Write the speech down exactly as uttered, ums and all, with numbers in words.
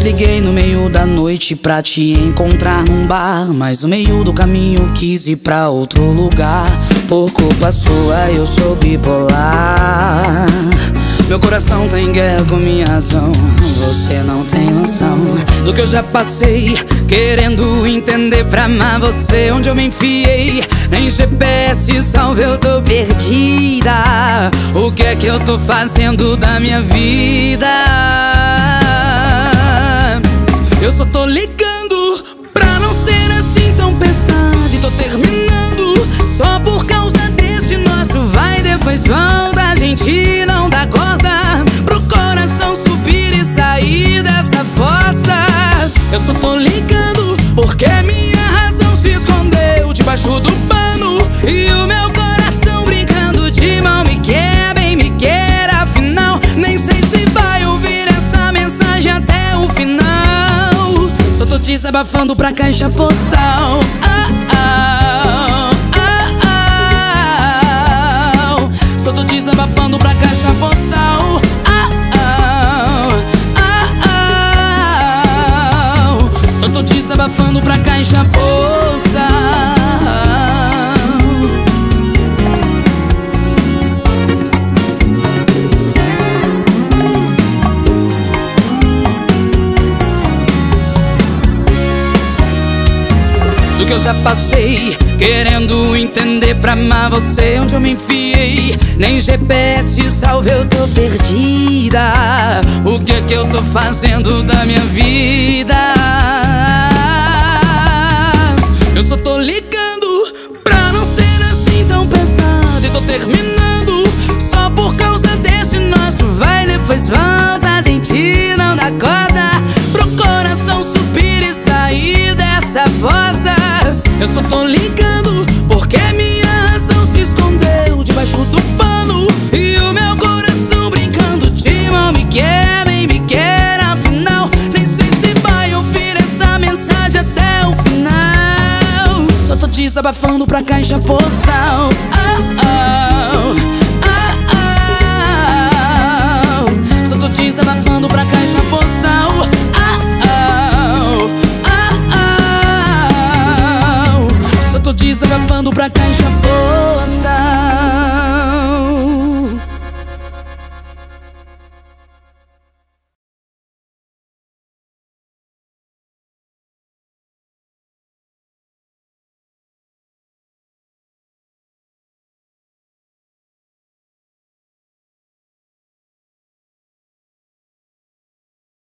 desliguei no meio da noite pra te encontrar num bar, mas no meio do caminho quis ir pra outro lugar. Por culpa sua eu sou bipolar. Meu coração tem guerra com minha razão. Você não tem noção do que eu já passei, querendo entender pra amar você. Onde eu me enfiei, nem G P S salve, eu tô perdida. O que é que eu tô fazendo da minha vida? Eu só tô ligando pra não ser assim tão pesado, e tô terminando só por causa desse nosso vai depois volta. A gente não dá corda pro coração subir e sair dessa fossa. Eu só tô ligando porque minha razão se escondeu debaixo do pano, e o meu coração brincando de mal me quer, bem me quer. Afinal, nem sei se vai ouvir essa mensagem até o final. Só tô desabafando pra caixa postal. Ah, ah, ah, ah. Só tô desabafando pra caixa postal. Ah, ah, ah, ah. Só tô desabafando pra caixa postal. Do que eu já passei, querendo entender pra amar você. Onde eu me enfiei, nem G P S salve, eu tô perdida. O que é que eu tô fazendo da minha vida? Eu só tô ligando pra não ser assim tão pesado, e tô terminando só por causa desse nosso vai depois volta. A gente não dá corda pro coração subir e sair dessa fossa. Eu só tô ligando porque minha razão se escondeu debaixo do pano, e o meu coração brincando de mal me quer, bem me quer. Afinal, nem sei se vai ouvir essa mensagem até o final. Só tô desabafando pra caixa postal.